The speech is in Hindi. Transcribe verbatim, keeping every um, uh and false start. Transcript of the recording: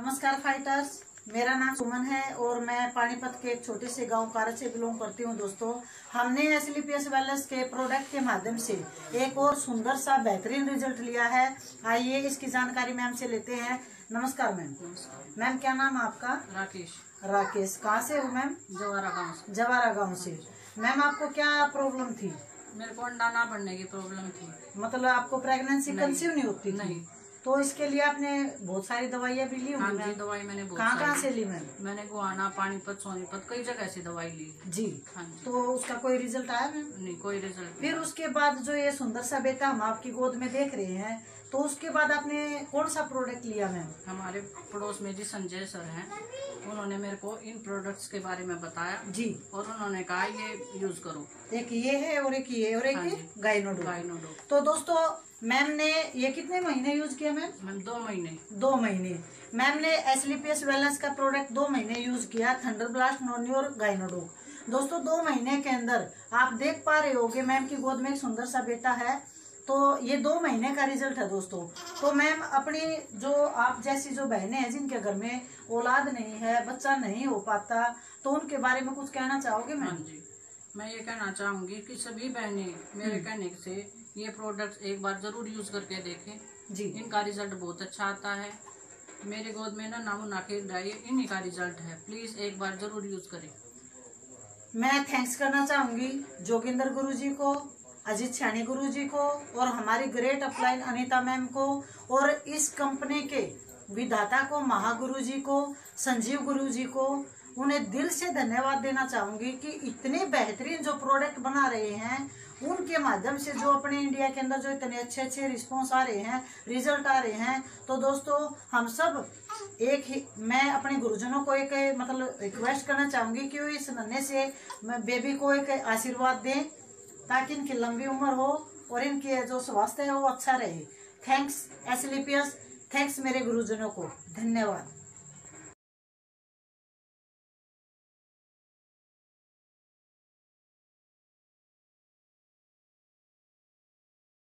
नमस्कार फाइटर्स, मेरा नाम सुमन है और मैं पानीपत के एक छोटे से गांव कारज से बिलोंग करती हूं। दोस्तों, हमने एसलीपीएस वेलनेस के प्रोडक्ट के माध्यम से एक और सुंदर सा बेहतरीन रिजल्ट लिया है। आइए इसकी जानकारी मैम से लेते हैं। नमस्कार मैम। मैम, क्या नाम है आपका? राकेश। राकेश, कहाँ से हो मैम? जवारा गांव से। जवारा गाँव से। मैम, आपको क्या प्रॉब्लम थी? मेरे को अंडा ना बढ़ने की प्रॉब्लम थी। मतलब आपको प्रेगनेंसी कंसीव नहीं होती थी? नहीं। तो इसके लिए आपने बहुत सारी दवाइयाँ भी ली होंगी? हाँ जी, दवाई मैंने बहुत कहाँ कहाँ से ली मैम? मैंने गुआना, पानीपत, सोनीपत, कई जगह से दवाई ली जी। हाँ जी। तो उसका कोई रिजल्ट आया मैम? नहीं, कोई रिजल्ट। फिर उसके बाद जो ये सुंदर सा बेटा हम आपकी गोद में देख रहे हैं, तो उसके बाद आपने कौन सा प्रोडक्ट लिया मैम? हमारे पड़ोस में जी संजय सर हैं, उन्होंने मेरे को इन प्रोडक्ट्स के बारे में बताया जी। और उन्होंने कहा ये यूज करो। एक ये है और एक ये और एक हाँ गाइनोडो। गाइनोडो। तो दोस्तों, मैम ने ये कितने महीने यूज किया मैम? मैम दो महीने। दो महीने मैम ने एसलीपीएस वेलनेस का प्रोडक्ट दो महीने यूज किया, थंडर ब्लास्ट, नोनी और गाइनोडो। दोस्तों, दो महीने के अंदर आप देख पा रहे होगे मैम की गोद में एक सुंदर सा बेटा है। तो ये दो महीने का रिजल्ट है दोस्तों। तो मैम, अपनी जो आप जैसी जो बहनें हैं जिनके घर में औलाद नहीं है, बच्चा नहीं हो पाता, तो उनके बारे में कुछ कहना चाहोगे मैम? हाँ जी, मैं ये कहना चाहूंगी कि सभी बहनें मेरे कहने से ये प्रोडक्ट एक बार जरूर यूज करके देखें जी। इनका रिजल्ट बहुत अच्छा आता है। मेरे गोद में ना नामू नाके ड्राई इन्हीं का रिजल्ट है। प्लीज एक बार जरूर यूज करें। मैं थैंक्स करना चाहूंगी जोगिंदर गुरुजी को, अजीत सैनी गुरुजी को और हमारी ग्रेट अपलाइन अनीता मैम को और इस कंपनी के विधाता को, महागुरुजी को, संजीव गुरुजी को। उन्हें दिल से धन्यवाद देना चाहूंगी कि इतने बेहतरीन जो प्रोडक्ट बना रहे हैं, उनके माध्यम से जो अपने इंडिया के अंदर जो इतने अच्छे अच्छे रिस्पॉन्स आ रहे हैं, रिजल्ट आ रहे हैं। तो दोस्तों, हम सब एक ही, मैं अपने गुरुजनों को एक मतलब रिक्वेस्ट करना चाहूंगी कि वो इस नन्हे से बेबी को एक आशीर्वाद दें ताकि इनकी लंबी उम्र हो और इनके जो स्वास्थ्य है वो अच्छा रहे। थैंक्स एसलीपीएस, थैंक्स मेरे गुरुजनों को, धन्यवाद।